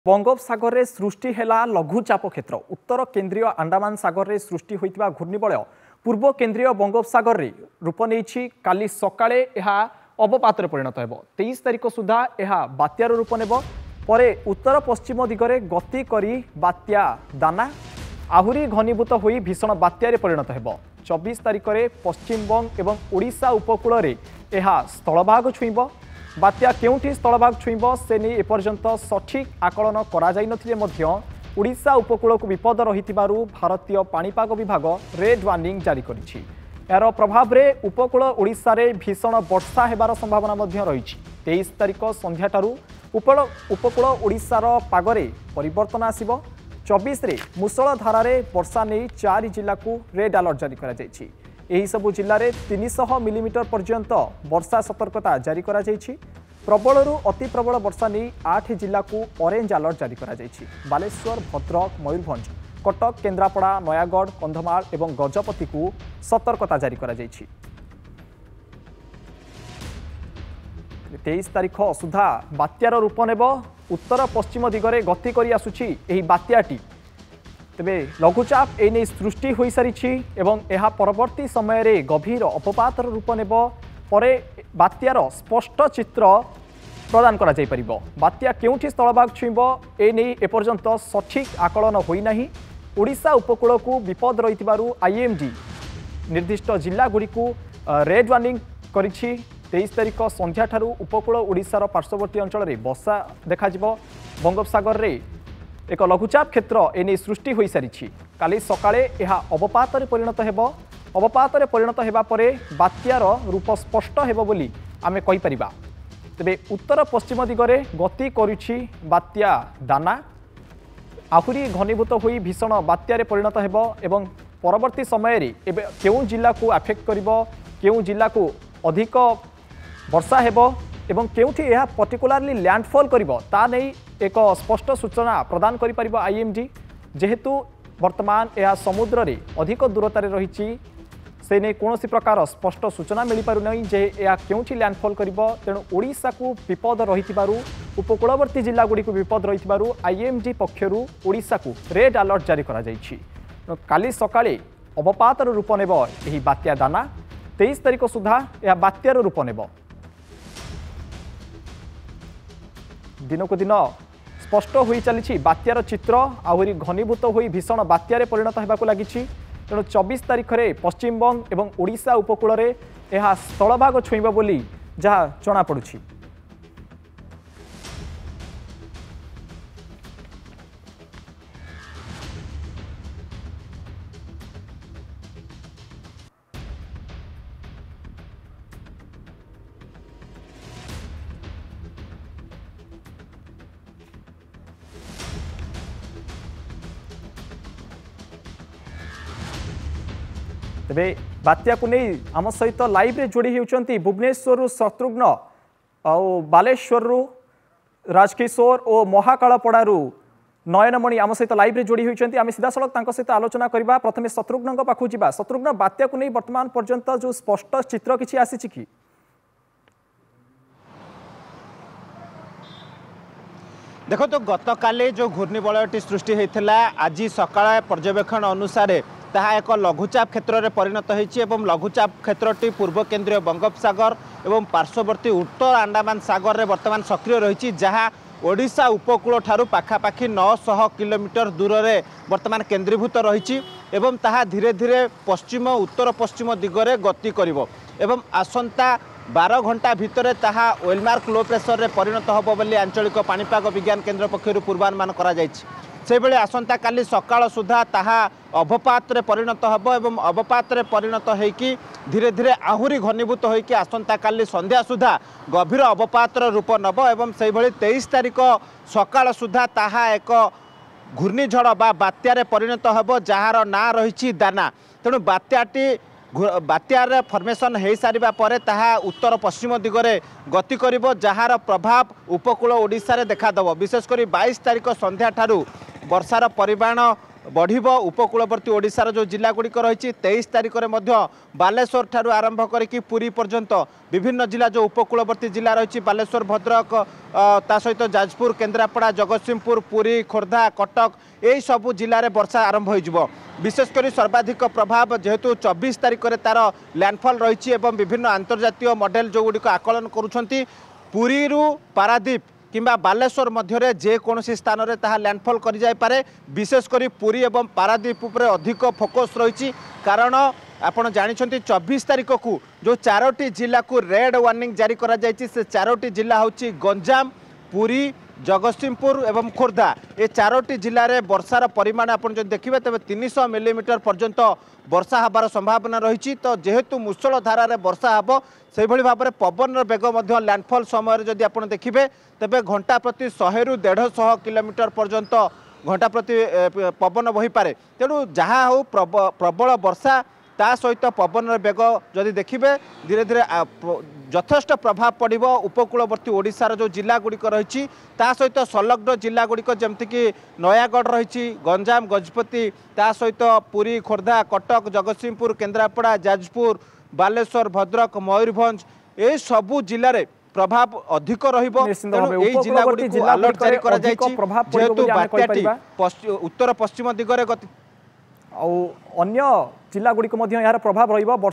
बंगोपसागर रे सृष्टि हेला लघुचाप क्षेत्र उत्तर केन्द्रीय अंडमान सागर रे सृष्टि होइतिबा घूर्णिबलय पूर्व केन्द्रीय बंगोपसागर रे रूप नेछि काली सकाळे एहा अवपातरे परिणत हेबो 23 तारिख सुधा एहा बात्यार रूप नेबो परे उत्तर पश्चिम दिगरे गति करी बात्या दाना आहुरी घनीभूत होई भीषण बात्यारे परिणत हेबो 24 तारिख रे पश्चिमबंग एवं ओडिशा उपकूल रे एहा स्थलभाग छुइबो बात्या केउठी स्थलभाग छुइब से नहीं एपर्यंत सठिक आकलन करा जाई नथिले मध्य ओडिशा उपकूल को विपद रहितिबारु भारतीय पाणीपाग विभाग रेड वार्निंग जारी करिछि। यार प्रभाव रे उपकूल ओडिशा रे भीषण वर्षा हेबार संभावना मध्य रहिछि। 23 तारिख संध्या ठारू उपकूल ओडिशार पागरे परिवर्तन आसिबो 24 रे मुसळ धारारे वर्षा नहीं 4 जिल्ला को रेड अलर्ट जारी करा जायछि। एही सबु जिल्ला रे 300 मिलीमीटर पर्यंत वर्षा सतर्कता जारी करा जायछि। प्रबलरू अति प्रबल वर्षा नहीं 8 जिल्ला को ऑरेंज अलर्ट जारी करा जायछि। बालेश्वर भद्रक मयूरभंज कटक केन्द्रापड़ा नयागढ़ कंधमाल एवं गजपति को सतर्कता जारी करा जायछि। 23 तारिख सुधा बात्यार रूप नेब उत्तर पश्चिम दिगरे गति करी आसुछि एही बात्याटी तेबे लघुचाप एने सृष्टि हो सारी एवं यह परवर्ती समय रे गभीर अपपातर रूप नेब परे बात्यार स्पष्ट चित्र प्रदान करा जाय परिबो। बात्या केउठी स्थलभाग छुइब एने एपर्यंत सठिक आकलन होई नाही। ओडिशा उपकूल को विपद रहितिबारु आईएमडी निर्दिष्ट जिल्ला गुडी को रेड वार्निंग करिछि। 23 तारिख संध्या ठारू उपकूल ओडिशार पार्श्ववर्ती अंचल रे वर्षा देखा जिवो। बंगोपसागर रे एक लघुचाप क्षेत्र एने सृष्टि हो सारी काली सकाळे यह अवपातरे परिणत हेबो। अवपातरे परिणत हेबा परे बात्यार रूप स्पष्ट हेबो बोली आमे कहि परिबा। तबे उत्तर पश्चिम दिगरे गति करुछि बात्या दाना आहुरी घनीभूत होई भीषण बात्यारे परिणत हेबो एवं परवर्ती समय रे एबे केउ जिल्ला को अफेक्ट करिवो केउ जिल्ला को अधिक वर्षा हेबो एवं केउठी यह पर्टिकुलारली लैंडफॉल करिवो ता नहीं एक स्पष्ट सूचना प्रदान करि परिबो आईएमडी जेहेतु वर्तमान यह समुद्र रे अधिक दूरतारे रहिछि से नहीं कोनोसी प्रकार स्पष्ट सूचना मिली पारु नहीं जे यह केउठी लैंडफॉल करिवो। तेणु ओडिशा को विपद रहितिबारु उपकूलवर्ती जिल्ला गुडी को विपद रहितिबारु आईएमडी पक्षरु ओडिशा को रेड अलर्ट जारी करा जायछि। काली सकाळे अवपातर रूप नेबो एही बात्या दाना 23 तारिख सुधा यह बात्यार रूप नेबो। दिन को दिन स्पष्ट हो चली बात्यार चित्र आहुरी घनीभूत हो भीषण बात्यारे परिणत होगा लगी। तेणु 24 तारिख रे पश्चिमबंग एवं ओडिशा उपकूल रे यह स्थलभाग छुईब बोली जहाँ जना पड़ुछि। तेबे बात्या को नहीं आम सहित लाइव रे जोड़ी होती भुवनेश्वर शत्रुघ्न बालेश्वर राजकिशोर और महाकालपड़ारू नयनमणि आम सहित लाइव रे जोड़ी होती आम सीधा सड़क सहित आलोचना करवा। प्रथम शत्रुघ्न पाखु जा। शत्रुघ्न बात्या को नहीं वर्तमान पर्यंत जो स्पष्ट चित्र किसी आसी कि देखो तो गतकाली जो घूर्णिबलयटी सृष्टि होता आज सकाळ पर्यवेक्षण अनुसार ताहा एक लघुचाप क्षेत्र में परिणत होती। लघुचाप क्षेत्रटी पूर्व केन्द्रीय बंगोपसागर एवं पार्श्ववर्ती उत्तर अंडमान सागर में वर्तमान सक्रिय रही जहाँ ओडिशा उपकूल ठारू पाखापाखि 900 किलोमीटर दूर में वर्तमान केन्द्रीभूत रही ताहा धीरे धीरे पश्चिम उत्तर पश्चिम दिगरे गति करिवो एवं आसंता 12 घंटा भितर ताहा वेलमार्क लो प्रेसर रे परिणत होबो बोली आंचलिक पाणीपाग विज्ञान केन्द्र पक्षरु पूर्वानुमान करा जायछि। से बेले आसंता काली सकाळ सुधा ताहा अवपातरे परिणत होबो एवं अवपातरे परिणत होइकी धीरे धीरे आहुरी घनीभूत होइकी आसंता काली संध्या सुधा गभीर अवपातर रूप नब एवं से भली 23 तारिख सकाळ सुधा ताहा एक घूर्णिझड़ बा बात्यारे परिणत होबो जहार ना रहिछि दाना। तेणु बात्यार फर्मेसन हो सारा पर ताहा उत्तर पश्चिम दिगरे गति करिवो जहार प्रभाव उपकूल ओडिशा रे देखादेव। विशेषकर 22 तारिख संध्या ठारू वर्षार परिमाण बढ़िब उपकूलवर्ती ओडिशार जो जिला गुड़िक रही 23 तारिख में बालेश्वर ठारू आरंभ करके पुरी पर्यंत विभिन्न जिला जो उपकूलवर्ती जिला रही बालेश्वर भद्रक ता सहित जाजपुर केन्द्रापड़ा जगतसिंहपुर पुरी खोर्धा कटक यही सबू जिले में वर्षा आरंभ हो विशेषकर सर्वाधिक प्रभाव जेहेतु 24 तारिख में तार लैंडफॉल रही विभिन्न अंतर्जातीय मॉडल जो गुड़िक आकलन करुँच पुरी पारादीप किंबा बालेश्वर मध्य जेकोसी स्थान में ताहा लैंडफॉल कर जाए विशेषकर पुरी एवं पारादीप उपर अधिक फोकस रही कारण आपड़ जानते 24 तारिख को जो 4टी जिला को रेड वार्निंग जारी करा जायछि से 4टी जिला होछि गंजाम पुरी जगतसिंहपुर एवं खोर्धा ये 4टी जिले में वर्षार परिमाण आपड़ जो देखिए तेज 300 मिलीमीटर पर्यंत वर्षा हबार संभावना रही तो जेहेतु मूषल धारार वर्षा हम से भाव में पवन बेग लैंडफॉल समय जदि आप देखिए तेज घंटा प्रति 100 ରୁ 150 किलोमीटर पर्यंत घंटा प्रति पवन बही पारे तेणु जहाँ हो प्रबल वर्षा ता सहित पवन बेग जदि देखिए धीरे धीरे यथेष्ट प्रभाव पड़ो उपकूलवर्ती ओडिशार जो जिला गुड़िक रही सहित संलग्न जिला गुड़िक जमतीक नयागढ़ रही गंजाम गजपति ता सहित पुरी खोर्धा कटक जगतसिंहपुर केन्द्रापड़ा जाजपुर बालेश्वर भद्रक मयूरभंज ये सबू जिले में प्रभाव अधिक जिला अलर्ट जारी करा जेहेतु बात्याटी उत्तर पश्चिम दिगरे गति अन्य जिला गुड़िक यार प्रभाव रही